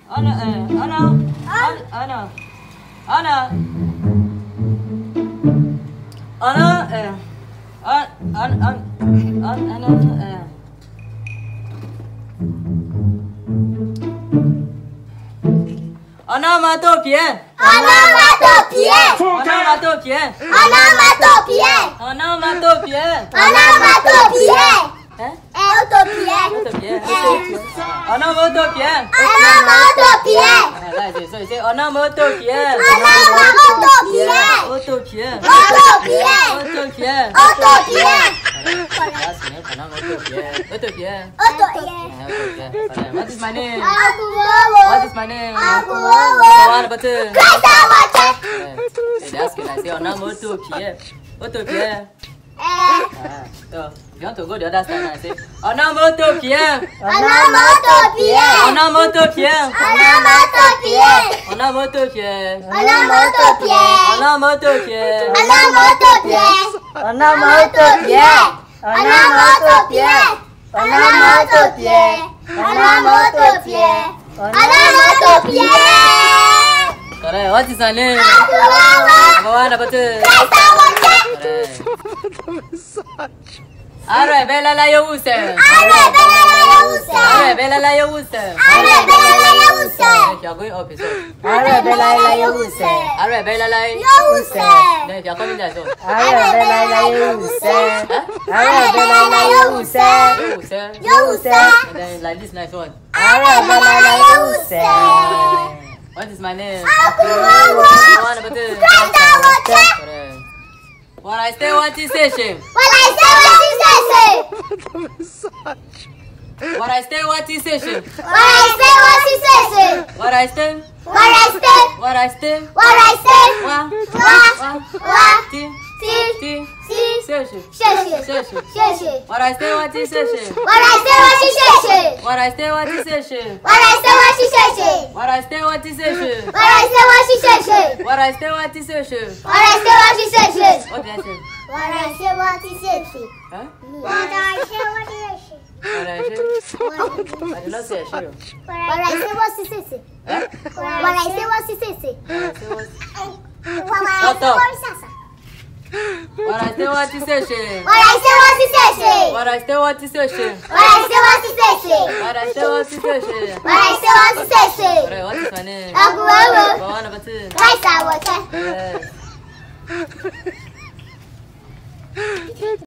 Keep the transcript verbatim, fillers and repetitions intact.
Ana, eh, ana, ana, ana, ana, ana, eh, an, an, an, an, ana, eh. Onomatopoeia. Onomatopoeia. Onomatopoeia. Onomatopoeia. Onomatopoeia. Onomatopoeia. Hã? É utopia. Utopia. Onomatopoeia. Onomatopoeia. Ah, lá, isso, isso, isso. Onomatopoeia. Onomatopoeia. Utopia. Utopia. Utopia. Utopia. Onomatopoeia. Utopia. Utopia. What is my name? Aku What is my name? Aku What button? Kata baca. They ask you, I say, onomatopoeia. Utopia. Eh. Ah, so, if you want to go the other side, I say, onomatopoeia. Onomatopoeia. Onomatopoeia. Onomatopoeia. Onomatopoeia. Onomatopoeia. Onomatopoeia. Onomatopoeia. Onomatopoeia. Onomatopoeia. Onomatopoeia. Onomatopoeia. Onomatopoeia. Correct. What is her name? Aku bawa. What button? Kata baca. Correct. Arre, bella la yawuse. Arre bela la yawuse. Arre, bella la yawuse. Arre bela la yawuse. If you are going up, it's up. Arre bela la yawuse. Arre, bella la Yawuse. Then if you are coming there, so. Arre bela la yawuse. Huh? Arre bela la yawuse. Yawuse. Yawuse. And then like this nice one. Arre bela la yawuse. What is my name? Aku bawa. What button? Kata baca. Correct. What I say, what is station? What I say, what is say? What I say, what is station? What I say, what is say? What I say, What I say, what I say, what I say? wa, Wa, wa, ti, ti, ti, ti, station. sheshe, Station. sheshe. What I say, what is station? What I say, what is sheshe? What I say, what is station? What I say, what is sheshe? What I say, what is station? What I say, what is sheshe? What I say, what is station? What I say, what is sheshe? What did I say? What I say, what is sheshe? Huh? What I say, what is sheshe? What I say? I did not say a show. What I say, what is sheshe? Huh? What I say, what is sheshe? What I say, what? What I say, what is sheshe? What I say, what is station? What I say, what is sheshe? What I say, what is station? What I say, what is sheshe? What I say, what is station? What I say, what is sheshe? What is my name? Aku bawa. Go on, number two. Kata baca. Yes.